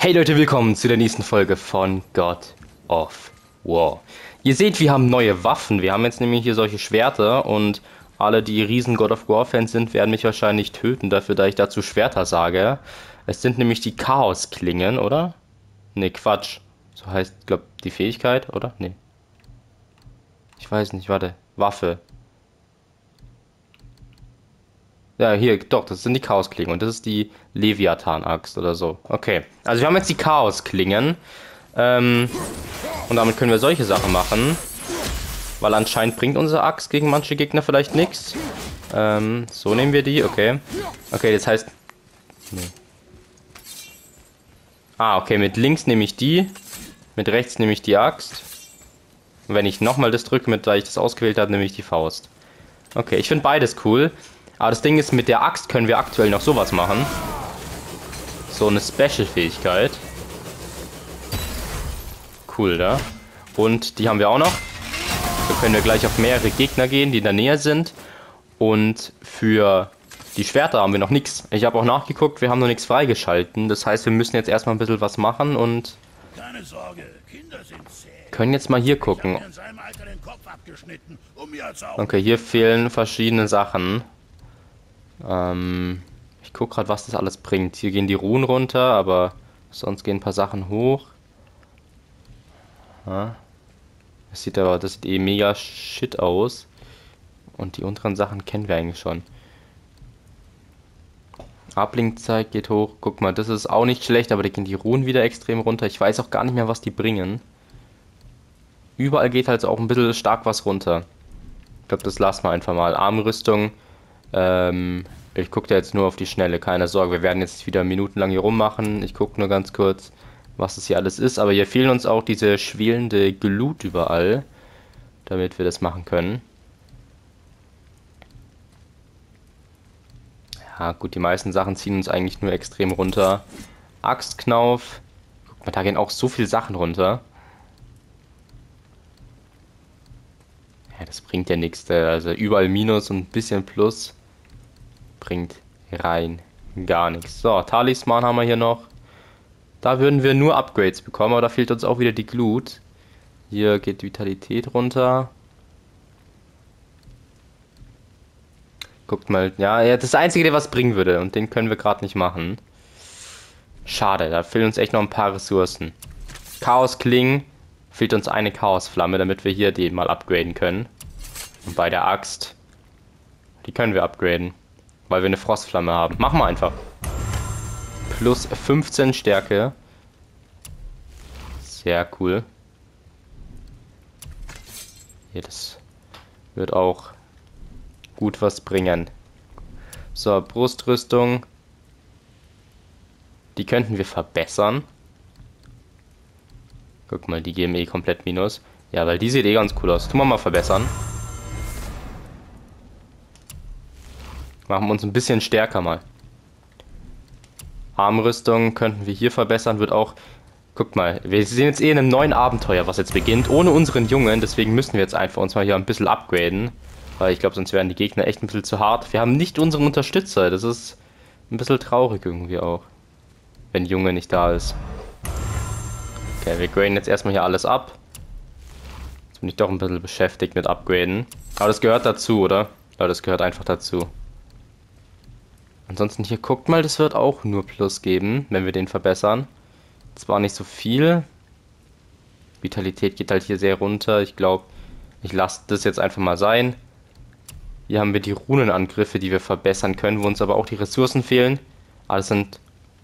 Hey Leute, willkommen zu der nächsten Folge von God of War. Ihr seht, wir haben neue Waffen. Wir haben jetzt nämlich hier solche Schwerter und alle, die riesen God of War Fans sind, werden mich wahrscheinlich töten dafür, da ich dazu Schwerter sage. Es sind nämlich die Chaosklingen, oder? Ne, Quatsch. So heißt, glaub, die Fähigkeit, oder? Ne. Ich weiß nicht, warte. Waffe. Ja, hier, doch, das sind die Chaosklingen und das ist die Leviathan-Axt oder so. Okay, also wir haben jetzt die Chaosklingen. Und damit können wir solche Sachen machen. Weil anscheinend bringt unsere Axt gegen manche Gegner vielleicht nichts. So nehmen wir die, okay. Okay, das heißt... Nee. Ah, okay, mit links nehme ich die. Mit rechts nehme ich die Axt. Und wenn ich nochmal das drücke, da ich das ausgewählt habe, nehme ich die Faust. Okay, ich finde beides cool. Aber das Ding ist, mit der Axt können wir aktuell noch sowas machen. So eine Special-Fähigkeit. Cool, da. Und die haben wir auch noch. So können wir gleich auf mehrere Gegner gehen, die in der Nähe sind. Und für die Schwerter haben wir noch nichts. Ich habe auch nachgeguckt, wir haben noch nichts freigeschalten. Das heißt, wir müssen jetzt erstmal ein bisschen was machen und... Keine Sorge, Kinder sind zäh. Können jetzt mal hier gucken. Okay, hier fehlen verschiedene Sachen. Ich gucke gerade, was das alles bringt. Hier gehen die Runen runter, aber sonst gehen ein paar Sachen hoch. Ja. Das sieht eh mega shit aus. Und die unteren Sachen kennen wir eigentlich schon. Abblinkzeit geht hoch. Guck mal, das ist auch nicht schlecht, aber da gehen die Runen wieder extrem runter. Ich weiß auch gar nicht mehr, was die bringen. Überall geht halt auch ein bisschen stark was runter. Ich glaube, das lassen wir einfach mal. Armrüstung. Ich gucke da jetzt nur auf die Schnelle, keine Sorge. Wir werden jetzt wieder minutenlang hier rummachen. Ich gucke nur ganz kurz, was das hier alles ist. Aber hier fehlen uns auch diese schwelende Glut überall, damit wir das machen können. Ja gut, die meisten Sachen ziehen uns eigentlich nur extrem runter. Axtknauf. Guck mal, da gehen auch so viele Sachen runter. Ja, das bringt ja nichts. Also überall Minus und ein bisschen Plus. Bringt rein gar nichts. So, Talisman haben wir hier noch. Da würden wir nur Upgrades bekommen, aber da fehlt uns auch wieder die Glut. Hier geht die Vitalität runter. Guckt mal, ja, das ist das Einzige, der was bringen würde. Und den können wir gerade nicht machen. Schade, da fehlen uns echt noch ein paar Ressourcen. Chaosklingen fehlt uns eine Chaosflamme, damit wir hier den mal upgraden können. Und bei der Axt, die können wir upgraden. Weil wir eine Frostflamme haben. Machen wir einfach. Plus 15 Stärke. Sehr cool. Hier, das wird auch gut was bringen. So, Brustrüstung. Die könnten wir verbessern. Guck mal, die geben eh komplett Minus. Ja, weil die sieht eh ganz cool aus. Tun wir mal verbessern. Machen wir uns ein bisschen stärker mal. Armrüstung könnten wir hier verbessern. Wird auch... Guckt mal, wir sind jetzt eh in einem neuen Abenteuer, was jetzt beginnt. Ohne unseren Jungen. Deswegen müssen wir jetzt einfach uns mal hier ein bisschen upgraden. Weil ich glaube, sonst wären die Gegner echt ein bisschen zu hart. Wir haben nicht unseren Unterstützer. Das ist ein bisschen traurig irgendwie auch. Wenn Junge nicht da ist. Okay, wir graden jetzt erstmal hier alles ab. Jetzt bin ich doch ein bisschen beschäftigt mit Upgraden. Aber das gehört dazu, oder? Ja, das gehört einfach dazu. Ansonsten hier, guckt mal, das wird auch nur Plus geben, wenn wir den verbessern. Zwar nicht so viel. Vitalität geht halt hier sehr runter. Ich glaube, ich lasse das jetzt einfach mal sein. Hier haben wir die Runenangriffe, die wir verbessern können, wo uns aber auch die Ressourcen fehlen. Alles sind...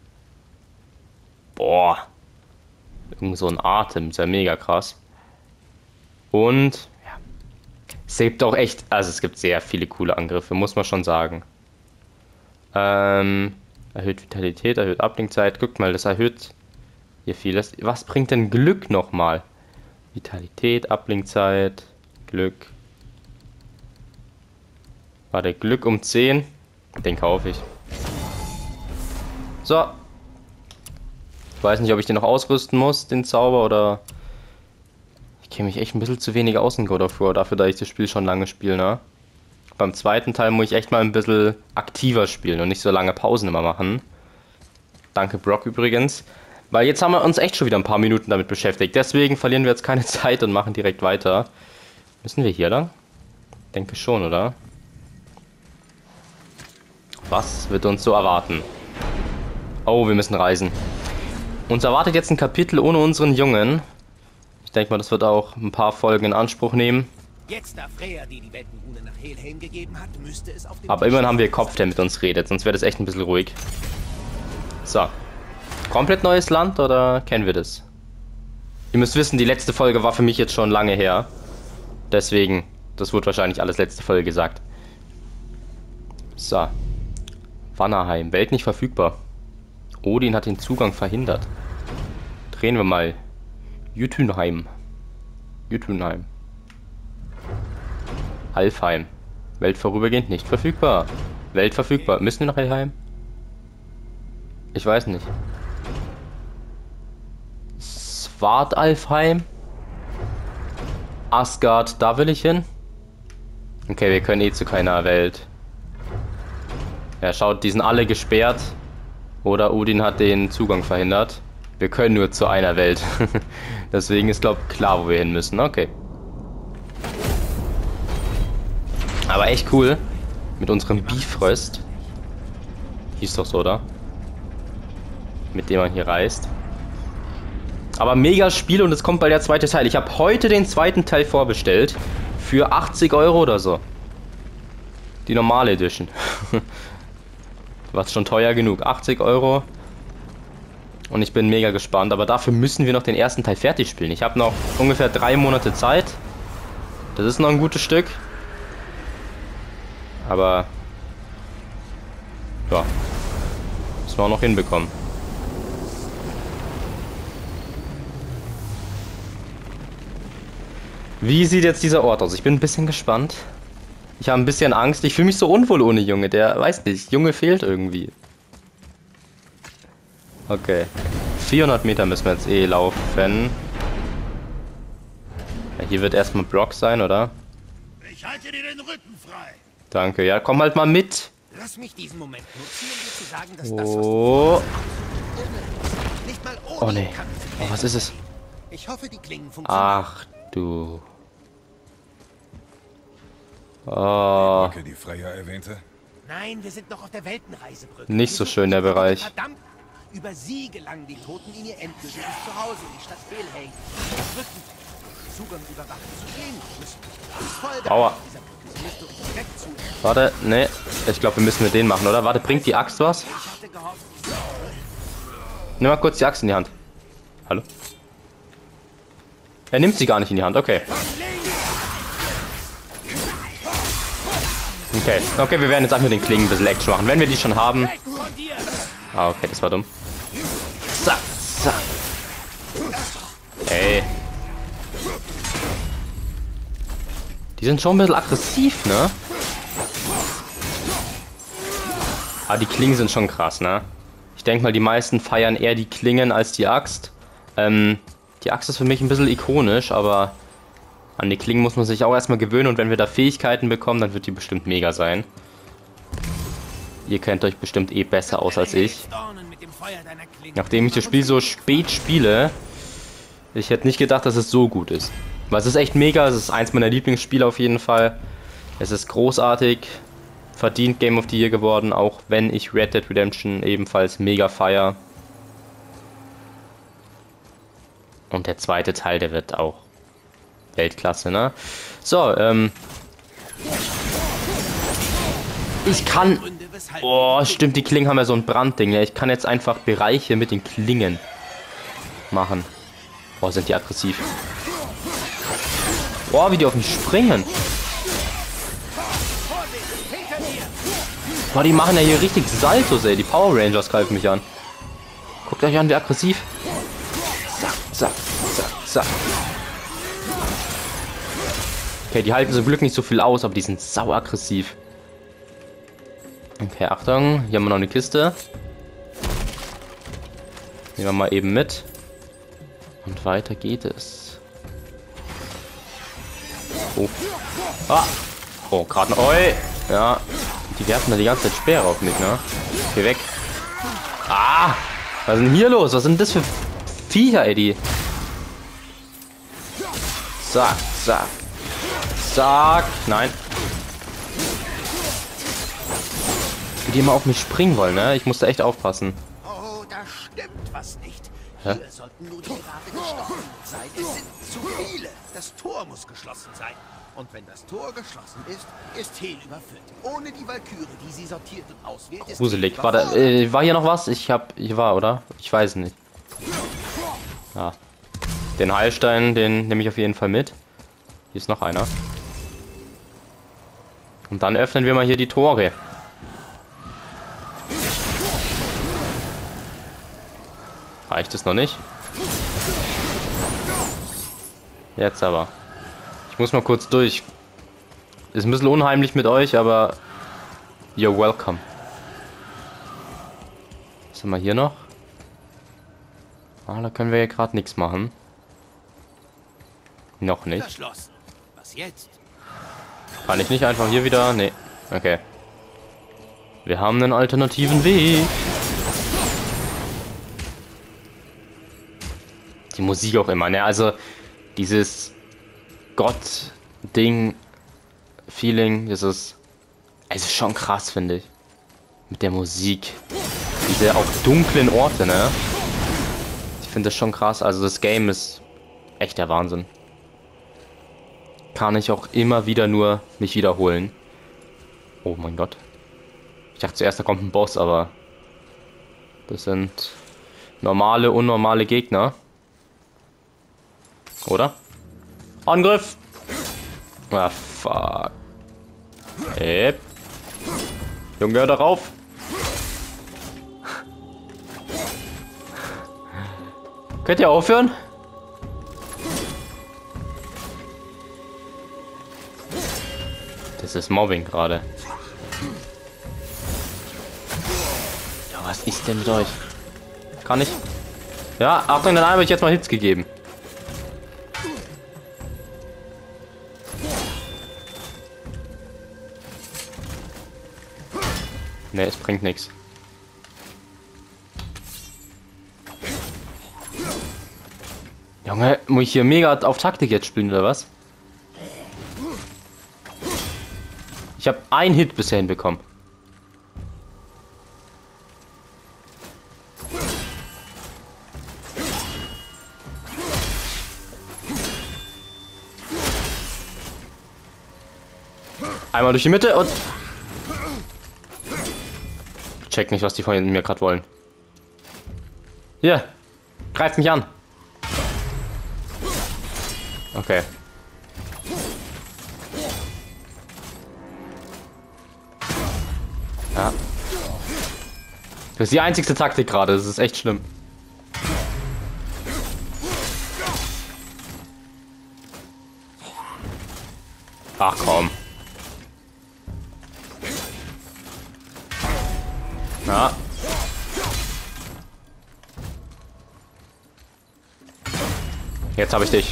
Boah. Irgend so ein Atem, ist ja mega krass. Und, ja. Es gibt auch echt, also es gibt sehr viele coole Angriffe, muss man schon sagen. Erhöht Vitalität, erhöht Abblinkzeit. Guckt mal, das erhöht hier vieles. Was bringt denn Glück nochmal? Vitalität, Abblinkzeit, Glück. Warte, Glück um 10. Den kaufe ich. So. Ich weiß nicht, ob ich den noch ausrüsten muss, den Zauber, oder... Ich kenne mich echt ein bisschen zu wenig aus in God of War, dafür, da ich das Spiel schon lange spiele, ne? Beim zweiten Teil muss ich echt mal ein bisschen aktiver spielen und nicht so lange Pausen immer machen. Danke Brock übrigens. Weil jetzt haben wir uns echt schon wieder ein paar Minuten damit beschäftigt. Deswegen verlieren wir jetzt keine Zeit und machen direkt weiter. Müssen wir hier lang? Denke schon, oder? Was wird uns so erwarten? Oh, wir müssen reisen. Uns erwartet jetzt ein Kapitel ohne unseren Jungen. Ich denke mal, das wird auch ein paar Folgen in Anspruch nehmen. Jetzt, da Freya die Weltenrune nach Helheim gegeben hat, müsste es auf dem Aber immerhin haben wir Kopf, der mit uns redet, sonst wäre das echt ein bisschen ruhig. So. Komplett neues Land oder kennen wir das? Ihr müsst wissen, die letzte Folge war für mich jetzt schon lange her. Deswegen, das wurde wahrscheinlich alles letzte Folge gesagt. So. Vanaheim, Welt nicht verfügbar. Odin hat den Zugang verhindert. Drehen wir mal. Jotunheim. Jotunheim. Alfheim. Welt vorübergehend nicht verfügbar. Welt verfügbar. Müssen wir nach Helheim? Ich weiß nicht. Svartalfheim. Asgard, da will ich hin. Okay, wir können eh zu keiner Welt. Ja, schaut, die sind alle gesperrt. Oder Odin hat den Zugang verhindert. Wir können nur zu einer Welt. Deswegen ist, glaube ich, klar, wo wir hin müssen. Okay. Aber echt cool. Mit unserem Bifröst. Hieß doch so, oder? Mit dem man hier reist. Aber mega Spiel und es kommt bald der zweite Teil. Ich habe heute den zweiten Teil vorbestellt. Für 80 Euro oder so. Die normale Edition. Was schon teuer genug. 80 Euro. Und ich bin mega gespannt. Aber dafür müssen wir noch den ersten Teil fertig spielen. Ich habe noch ungefähr 3 Monate Zeit. Das ist noch ein gutes Stück. Aber ja, müssen wir auch noch hinbekommen. Wie sieht jetzt dieser Ort aus? Ich bin ein bisschen gespannt. Ich habe ein bisschen Angst. Ich fühle mich so unwohl ohne Junge. Der, weiß nicht, Junge fehlt irgendwie. Okay. 400 Meter müssen wir jetzt eh laufen. Ja, hier wird erstmal Brock sein, oder? Ich halte dir den Rücken frei. Danke, ja, komm halt mal mit. Lass mich diesen Moment nutzen, um dir zu sagen, dass das, Oh. was nicht mal Oh nee. Oh, was ist es? Ich hoffe, die Klingen funktionieren. Ach du. Oh. Die Freya erwähnte? Nein, wir sind noch auf der Weltenreisebrücke. Nicht so schön, der Bereich. Verdammt! Über sie gelangen die Toten in ihr endgültiges Zuhause, die Stadt Helheim. Brücken. Zugang überwachen zu gehen müssen. Folge Aua. dieser Brücke. Sie müsste uns direkt zu. Warte, ne. Ich glaube, wir müssen mit denen machen, oder? Warte, bringt die Axt was? Ich hatte gehofft, Nimm mal kurz die Axt in die Hand. Hallo? Er nimmt sie gar nicht in die Hand, okay. Okay, okay, wir werden jetzt einfach mit den Klingen ein bisschen Action machen. Wenn wir die schon haben. Ah, okay, das war dumm. Zack, zack. Ey. Die sind schon ein bisschen aggressiv, ne? Ah, die Klingen sind schon krass, ne? Ich denke mal, die meisten feiern eher die Klingen als die Axt. Die Axt ist für mich ein bisschen ikonisch, aber an die Klingen muss man sich auch erstmal gewöhnen. Und wenn wir da Fähigkeiten bekommen, dann wird die bestimmt mega sein. Ihr kennt euch bestimmt eh besser aus als ich. Nachdem ich das Spiel so spät spiele, ich hätte nicht gedacht, dass es so gut ist. Weil es ist echt mega, es ist eins meiner Lieblingsspiele auf jeden Fall. Es ist großartig, verdient Game of the Year geworden, auch wenn ich Red Dead Redemption ebenfalls mega feier. Und der zweite Teil, der wird auch Weltklasse, ne? So, ich kann... Oh, stimmt, die Klingen haben ja so ein Brandding. Ja, ich kann jetzt einfach Bereiche mit den Klingen machen. Oh, sind die aggressiv. Oh, wie die auf mich springen. Boah, die machen ja hier richtig Saltos, ey. Die Power Rangers greifen mich an. Guckt euch an, wie aggressiv. Zack, zack, zack, zack. Okay, die halten zum Glück nicht so viel aus, aber die sind sau aggressiv. Okay, Achtung. Hier haben wir noch eine Kiste. Nehmen wir mal eben mit. Und weiter geht es. Oh. Ah. Oh, gerade ein... Oi. Ja. Die werfen da die ganze Zeit Speere auf mich, ne? Geh weg. Ah. Was ist denn hier los? Was sind das für Viecher, Eddie? Zack, zack. Zack. Nein. Wie die immer auf mich springen wollen, ne? Ich musste echt aufpassen. Oh, da stimmt was nicht. Hä? Hier sollten nur die Grate geschlossen sein. Es sind zu viele. Das Tor muss geschlossen sein. Und wenn das Tor geschlossen ist, ist Hel überfüllt. Ohne die Walküre, die sie sortiert und auswählt, ist Gruselig. Hel War, da, überfordert. war hier noch was? Hier war, oder? Ich weiß nicht. Ja. Den Heilstein, den nehme ich auf jeden Fall mit. Hier ist noch einer. Und dann öffnen wir mal hier die Tore. Reicht es noch nicht? Jetzt aber. Ich muss mal kurz durch. Ist ein bisschen unheimlich mit euch, aber you're welcome. Was haben wir hier noch? Ah, da können wir ja gerade nichts machen. Noch nicht. Verschlossen. Was jetzt? Kann ich nicht einfach hier wieder? Nee. Okay. Wir haben einen alternativen Weg. Die Musik auch immer, ne? Also dieses Gott-Ding-Feeling, das ist also schon krass, finde ich. Mit der Musik. Diese auch dunklen Orte, ne? Ich finde das schon krass. Also das Game ist echt der Wahnsinn. Kann ich auch immer wieder nur mich wiederholen. Oh mein Gott. Ich dachte zuerst, da kommt ein Boss, aber das sind normale, unnormale Gegner. Oder? Angriff! Ah, fuck. Hey. Junge, hör darauf! Könnt ihr aufhören? Das ist Mobbing gerade. Ja, was ist denn mit euch? Kann ich? Ja, Achtung, dann habe ich jetzt mal Hits gegeben. Ne, es bringt nichts. Junge, muss ich hier mega auf Taktik jetzt spielen, oder was? Ich habe einen Hit bisher hinbekommen. Einmal durch die Mitte und... Check nicht, was die von mir gerade wollen. Hier, greift mich an. Okay. Ja. Das ist die einzigste Taktik gerade, das ist echt schlimm. Ach komm. Ja. Jetzt habe ich dich.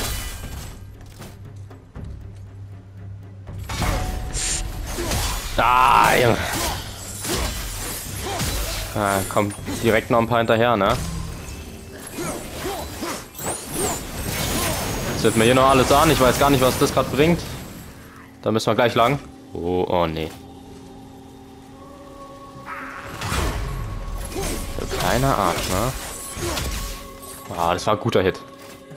Ah, Junge. Ah, kommt direkt noch ein paar hinterher, ne? Jetzt wird mir hier noch alles an. Ich weiß gar nicht, was das gerade bringt. Da müssen wir gleich lang. Oh, oh nee. So kleiner Arsch, ne? Ah, das war ein guter Hit.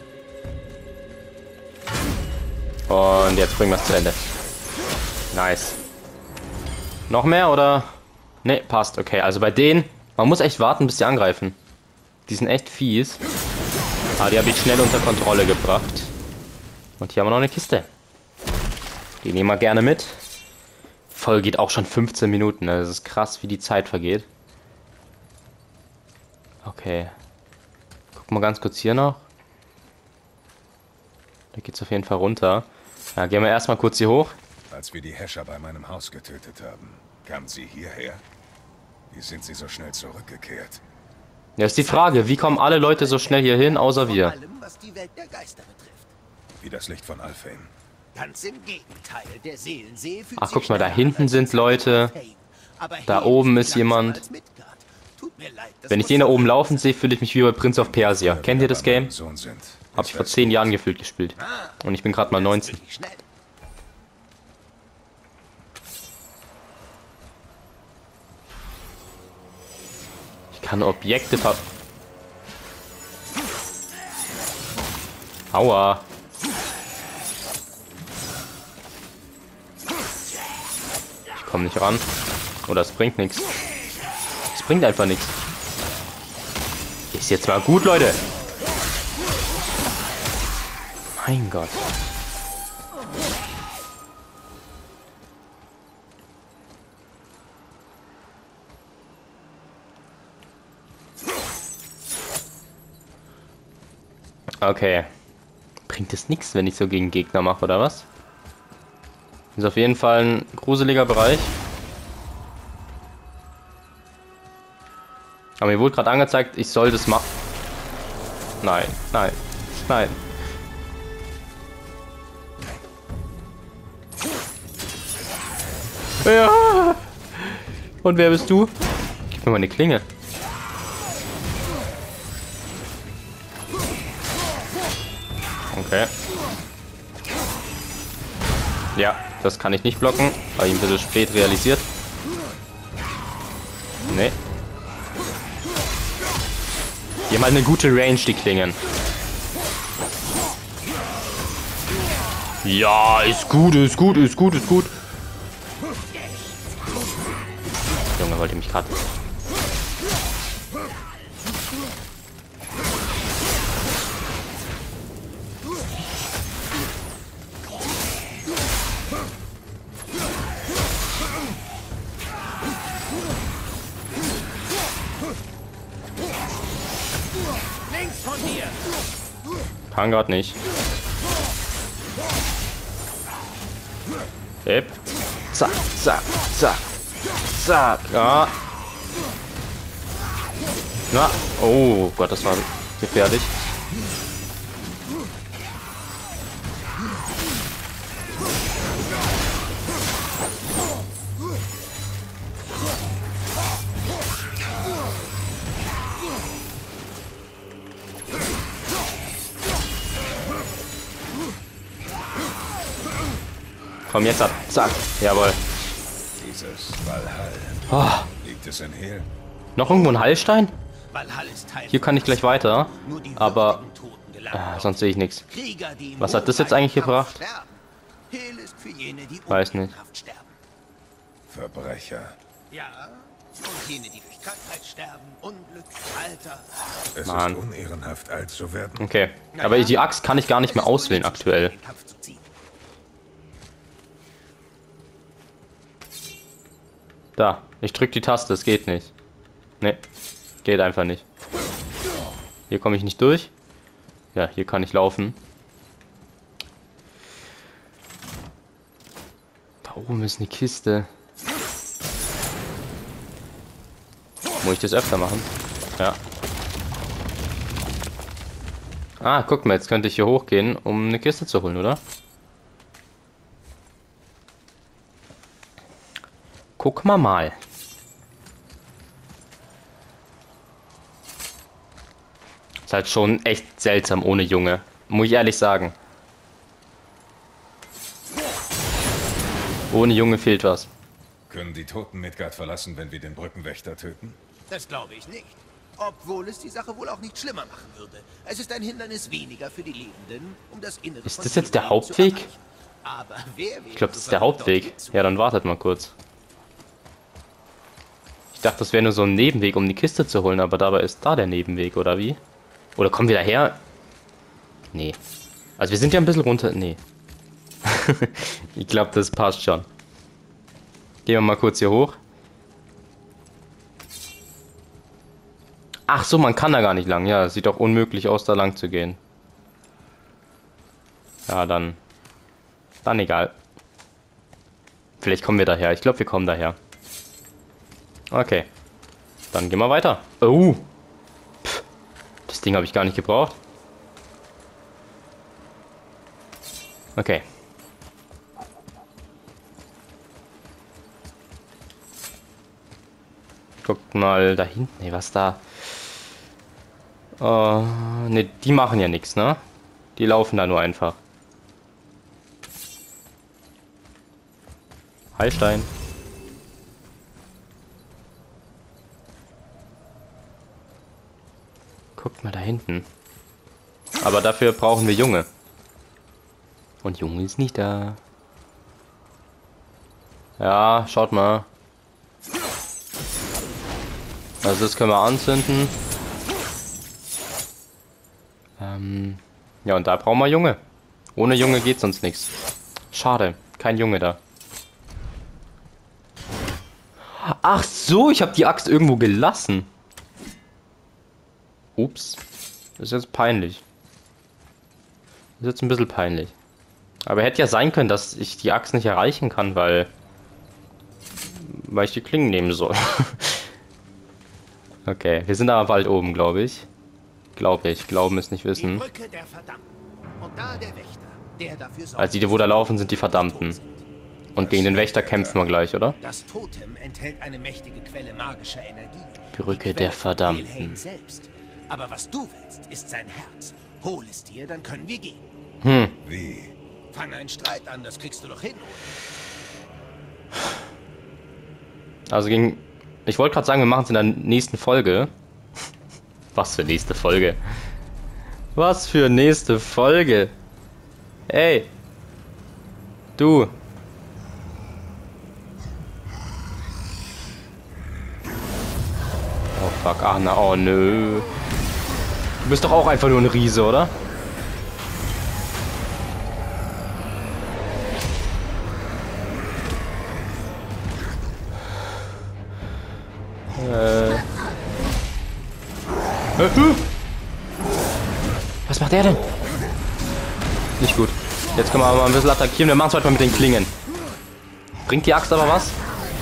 Und jetzt bringen wir es zu Ende. Nice. Noch mehr oder? Ne, passt. Okay, also bei denen, man muss echt warten, bis die angreifen. Die sind echt fies. Aber die habe ich schnell unter Kontrolle gebracht. Und hier haben wir noch eine Kiste. Die nehmen wir gerne mit. Voll geht auch schon 15 Minuten. Ne? Das ist krass, wie die Zeit vergeht. Okay. Guck mal ganz kurz hier noch. Da geht es auf jeden Fall runter. Ja, gehen wir erstmal kurz hier hoch. Als wir die Häscher bei meinem Haus getötet haben, kamen sie hierher. Wie sind sie so schnell zurückgekehrt? Ja, ist die Frage, wie kommen alle Leute so schnell hier hin, außer Vor wir? allem, was die Welt der Geister betrifft. Wie das Licht von Alfheim. Ganz im Gegenteil, der Seelensee fühlt Ach, sich guck mal, da schneller hinten als sind die Leute. Alfheim. Aber Da Hel oben viel ist jemand. langsamer als Midgard. Tut mir leid. Das Wenn ich muss den da so oben sein. laufen sehe, fühle ich mich wie bei Prince of Persia. Kennt ihr das Bei meinem Game? Sohn sind. Habe ich vor 10 Jahren gefühlt gespielt. Und ich bin gerade mal 19. Wirklich schnell. Ich kann Objekte ver... Aua. Ich komme nicht ran. Oder es bringt nichts. Es bringt einfach nichts. Ist jetzt mal gut, Leute. Mein Gott. Okay. Bringt es nichts, wenn ich so gegen Gegner mache, oder was? Ist auf jeden Fall ein gruseliger Bereich. Aber mir wurde gerade angezeigt, ich soll das machen. Nein, nein, nein. Ja. Und wer bist du? Gib mir mal eine Klinge. Okay. Ja, das kann ich nicht blocken. Habe ich ein bisschen spät realisiert. Nee. Die haben halt eine gute Range, die Klingen. Ja, ist gut, ist gut, ist gut, ist gut. Junge, wollte mich gerade... Links von dir. Kann gerade nicht. Hip. Zack, zack, zack. Zack. Ja. Na. Oh Gott, das war gefährlich. Komm jetzt ab. Zack. Jawohl. Dieses Valhall. Oh. Liegt es in Hel? Noch irgendwo ein Heilstein? Valhall ist Teil Hier kann ich gleich weiter. nur die Aber würdigen Toten gelangen. sonst sehe ich nichts. Krieger, die im Was hat das jetzt eigentlich gebracht? Sterben. Hel ist für jene, die Weiß nicht. unkraft sterben. Verbrecher. Ja, und jene, die durch Krankheit sterben, Unglück, Alter. Es Mann. ist unehrenhaft, alt zu werden. Okay. Aber die Axt kann ich gar nicht mehr auswählen aktuell. Den Kampf zu ziehen. Da. Ich drück die Taste. Es geht nicht. Nee. Geht einfach nicht. Hier komme ich nicht durch. Ja, hier kann ich laufen. Da oben ist eine Kiste. Muss ich das öfter machen? Ja. Ah, guck mal, jetzt könnte ich hier hochgehen, um eine Kiste zu holen, oder? Guck mal. Ist halt schon echt seltsam ohne Junge. Muss ich ehrlich sagen. Ohne Junge fehlt was. Können die Toten Midgard verlassen, wenn wir den Brückenwächter töten? Das glaube ich nicht. Obwohl es die Sache wohl auch nicht schlimmer machen würde. Es ist ein Hindernis weniger für die Lebenden, um das Innere Ist von das jetzt der Helheim zu Hauptweg? erreichen. Aber wer wäre Ich glaube, das so ist der verrückt, Hauptweg. dorthin zu Ja, dann wartet mal kurz. Ich dachte, das wäre nur so ein Nebenweg, um die Kiste zu holen, aber dabei ist da der Nebenweg, oder wie? Oder kommen wir daher? Nee. Also wir sind ja ein bisschen runter. Nee. Ich glaube, das passt schon. Gehen wir mal kurz hier hoch. Ach so, man kann da gar nicht lang. Ja, es sieht doch unmöglich aus, da lang zu gehen. Ja, dann egal. Vielleicht kommen wir daher. Ich glaube, wir kommen daher. Okay. Dann gehen wir weiter. Oh. Pff, das Ding habe ich gar nicht gebraucht. Okay. Guckt mal da hinten. Nee, was da? Ne, die machen ja nichts, ne? Die laufen da nur einfach. Heilstein. Guckt mal da hinten. Aber dafür brauchen wir Junge. Und Junge ist nicht da. Ja, schaut mal. Also das können wir anzünden. Ja, und da brauchen wir Junge. Ohne Junge geht sonst nichts. Schade, kein Junge da. Ach so, ich habe die Axt irgendwo gelassen. Ups. Das ist jetzt peinlich. Das ist jetzt ein bisschen peinlich. Aber hätte ja sein können, dass ich die Axt nicht erreichen kann, weil ich die Klingen nehmen soll. Okay, wir sind aber bald oben, glaube ich. Glauben ist nicht wissen. Die Brücke der Verdammten. Und da der Wächter, der dafür sorgt, Also die, wo da laufen, sind die Verdammten. Und gegen den Wächter kämpfen wir gleich, oder? Das Totem enthält eine mächtige Quelle magischer Energie. Brücke Die der Quelle Verdammten. Wilhelm selbst. Aber was du willst, ist sein Herz. Hol es dir, dann können wir gehen. Wie? Fang einen Streit an, das kriegst du doch hin. Also gegen... Ich wollte gerade sagen, wir machen es in der nächsten Folge. Was für nächste Folge? Was für nächste Folge? Ey! Du! Oh fuck, ach na, oh nö. Du bist doch auch einfach nur ein Riese, oder? Was macht der denn? Nicht gut. Jetzt können wir aber mal ein bisschen attackieren. Wir machen es heute mal mit den Klingen. Bringt die Axt aber was?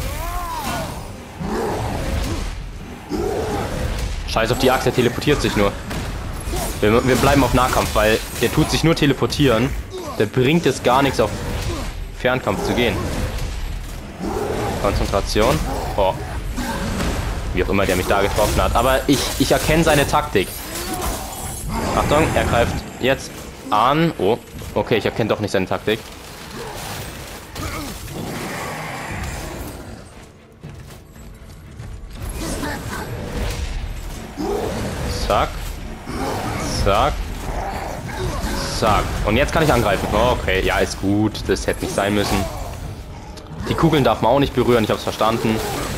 Scheiß auf die Axt, der teleportiert sich nur. Wir bleiben auf Nahkampf, weil der tut sich nur teleportieren. Der bringt es gar nichts, auf Fernkampf zu gehen. Konzentration. Oh. Wie auch immer der mich da getroffen hat. Aber ich erkenne seine Taktik. Achtung, er greift jetzt an. Oh, okay, ich erkenne doch nicht seine Taktik. Zack. Zack. Zack. Und jetzt kann ich angreifen. Okay, ja, ist gut. Das hätte nicht sein müssen. Die Kugeln darf man auch nicht berühren. Ich habe es verstanden.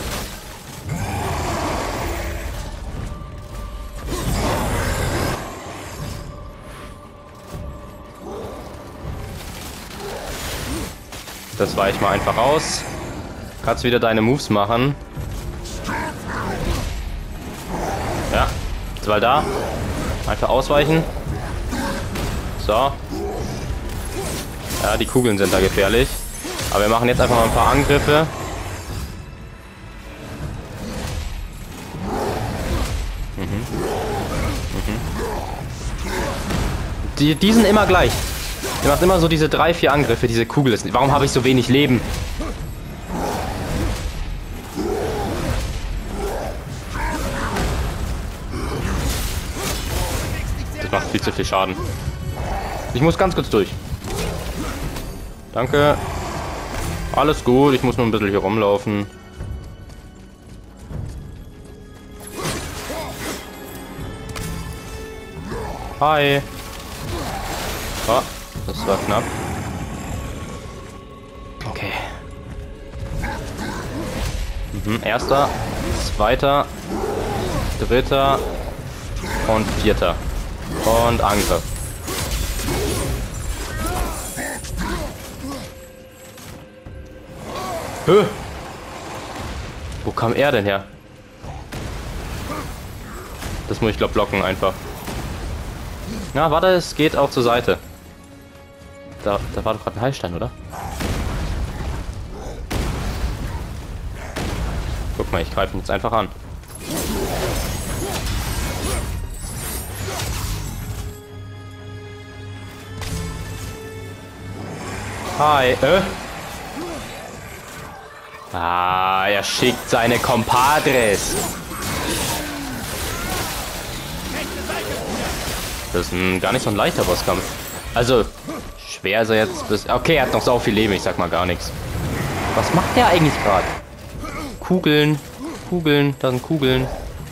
Das weiche mal einfach aus. Kannst wieder deine Moves machen. Ja, ist mal da. Einfach ausweichen. So. Ja, die Kugeln sind da gefährlich. Aber wir machen jetzt einfach mal ein paar Angriffe. Die sind immer gleich. Der macht immer so diese 3-4 Angriffe, diese Kugel ist. Warum habe ich so wenig Leben? Das macht viel zu viel Schaden. Ich muss ganz kurz durch. Danke. Alles gut, ich muss nur ein bisschen hier rumlaufen. Hi. Oh. Das war knapp. Okay. Erster, zweiter, dritter und vierter. Und Angriff. Wo kam er denn her? Das muss ich glaube blocken einfach. Na, warte, es geht auch zur Seite. Da war doch gerade ein Heilstein, oder? Guck mal, ich greife ihn jetzt einfach an. Hi, Ah, er schickt seine Compadres. Das ist gar nicht so ein leichter Bosskampf. Also, schwer ist er jetzt. Okay, er hat noch so viel Leben, ich sag mal gar nichts. Was macht der eigentlich gerade? Kugeln. Kugeln, da sind Kugeln.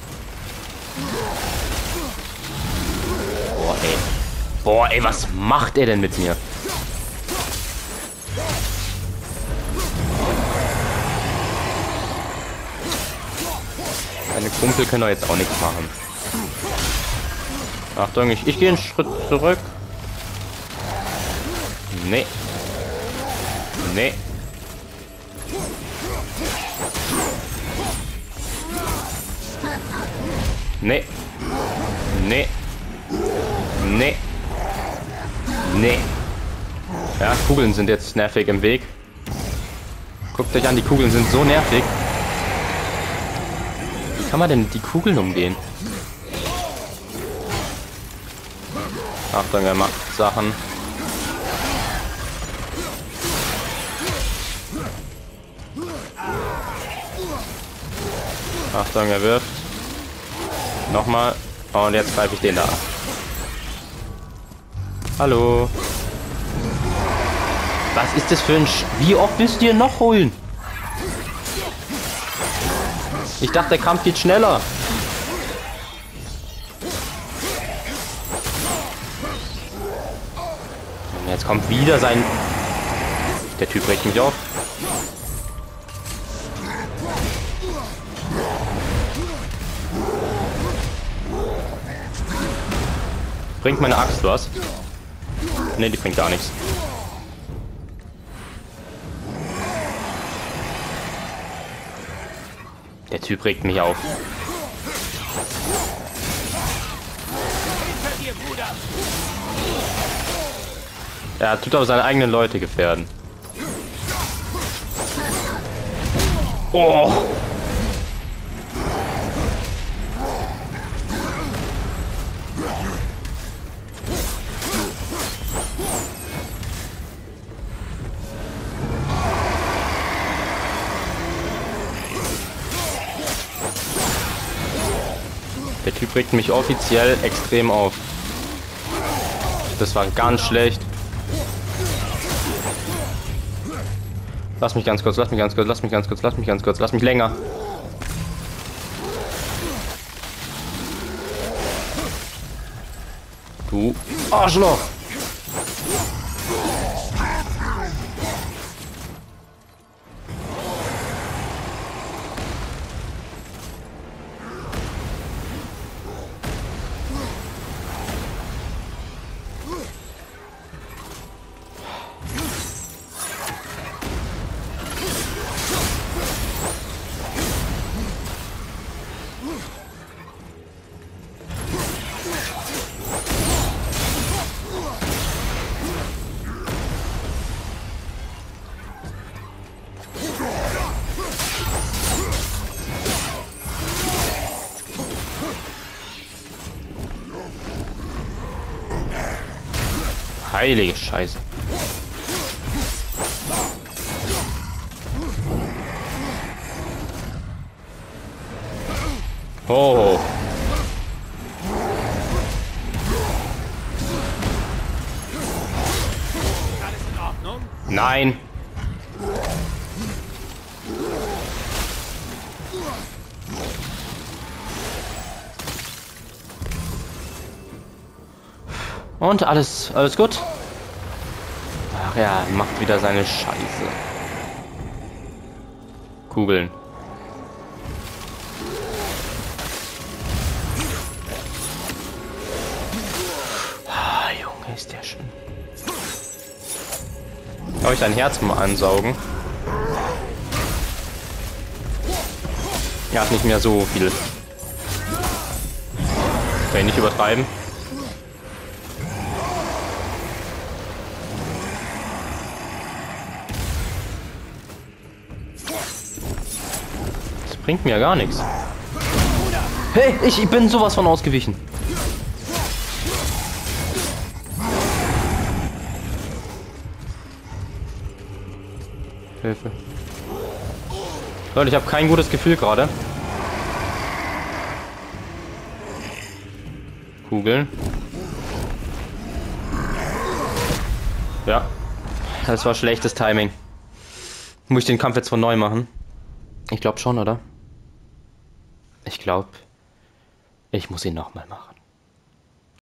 Boah, ey, was macht er denn mit mir? Meine Kumpel können doch jetzt auch nichts machen. Achtung, ich gehe einen Schritt zurück. Nee. Nee. Nee. Nee. Nee. Nee. Ja, Kugeln sind jetzt nervig im Weg. Guckt euch an, die Kugeln sind so nervig. Wie kann man denn die Kugeln umgehen? Achtung, er macht Sachen. Achtung, er wirft. Nochmal. Und jetzt greife ich den da. Hallo. Was ist das für ein Wie oft willst du dir noch holen? Ich dachte, der Kampf geht schneller. Und jetzt kommt wieder sein... Der Typ regt mich auf. Bringt meine Axt was? Ne, die bringt gar nichts. Der Typ regt mich auf. Er tut aber seine eigenen Leute gefährden. Oh! Der Typ regt mich offiziell extrem auf. Das war ganz schlecht. Lass mich ganz kurz, lass mich ganz kurz, lass mich ganz kurz, lass mich ganz kurz, lass mich länger. Du Arschloch! Heilige Scheiße. Oh. Alles in Ordnung? Nein. Und alles gut? Ach ja, macht wieder seine Scheiße. Kugeln. Ah, Junge, ist der schön. Darf ich dein Herz mal ansaugen? Er hat nicht mehr so viel. Okay, nicht übertreiben. Bringt mir ja gar nichts. Hey, ich bin sowas von ausgewichen. Hilfe. Leute, ich habe kein gutes Gefühl gerade. Kugeln. Ja. Das war schlechtes Timing. Muss ich den Kampf jetzt von neu machen? Ich glaube schon, oder? Ich glaube, ich muss ihn nochmal machen.